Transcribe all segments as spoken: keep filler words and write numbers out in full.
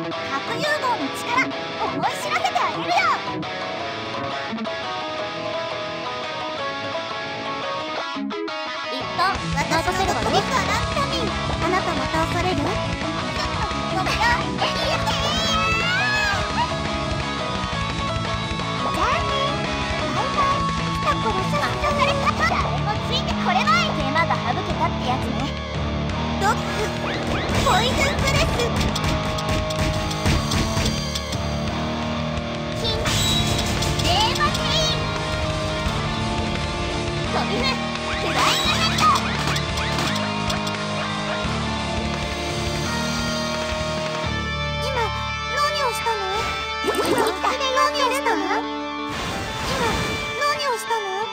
核融合の力思い知らせてあげるよ。一旦私のとこにからったみ。あなたも倒される？ちょっとごめんよ。えいえてじゃあね。バイバイ。来た頃さんされた。誰もついてこれない。手間が省けたってやつね。ドッグポイズンプレス。飛びふフライングヘッド。今何をしたの？今何をしたの？今何をしたの？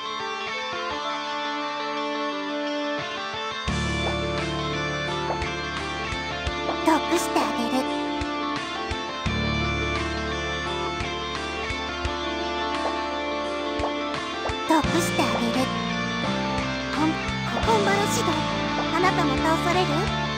得してあげる。得してあげる。コンコンバロシド、あなたも倒される？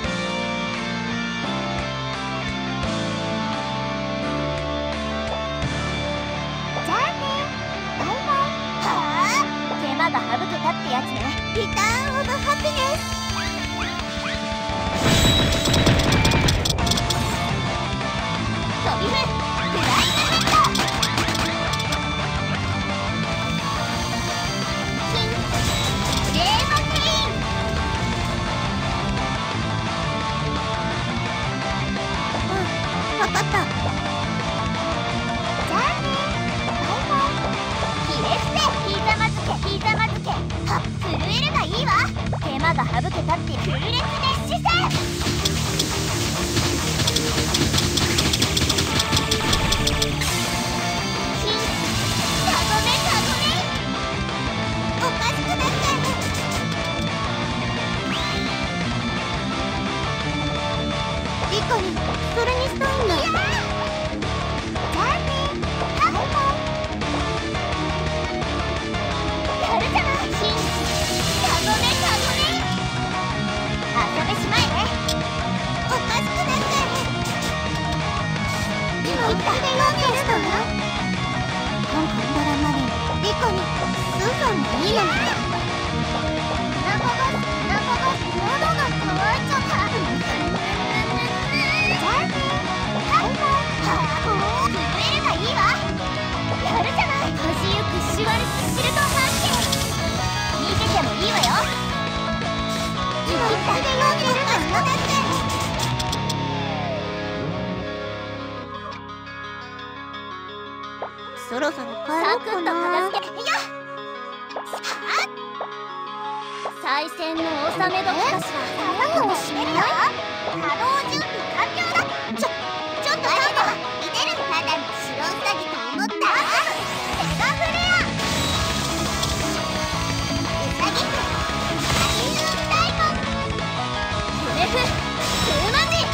じゃあね。バイバイ。はあ、手間が省けたってやつね。リターンオブハピネス。飛びふフライングヘッド。わかった。じゃあね。バイバイ。ひれ伏せ。ひざまずけひざまずけ。はっ震えるがいいわ。手間が省けたってフルレツ熱視線。ひカゴメカゴメ。おかしくなっちゃう。リコにそれにしたいんだ。じゃあね。バイバイ。やるじゃない。シンカゴメカゴメ。遊べしまえね。おかしくなっちゃう。今言ったで何をしたの？コンコンドラマリンリコにスーさんもいいのね。お腹がお腹が喉が渇いちゃった。やるじゃない。恥ゆくシワルシルトハンケー。見ててもいいわよ。今言ったで何をしたの？だってそろそろ帰ろうかな。サクッと片付け。やっはっ再戦の納め時かしら。卵を閉めるよ。稼働準備完了だ。ちょちょっと待って。見てる。ただの白ウサギと思った。手が触れや。ウサギ開運大門。フレフ風魔人。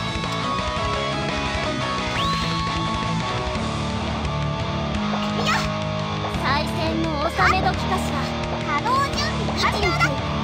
いや再戦の納め時かしら。稼働準備完了だ。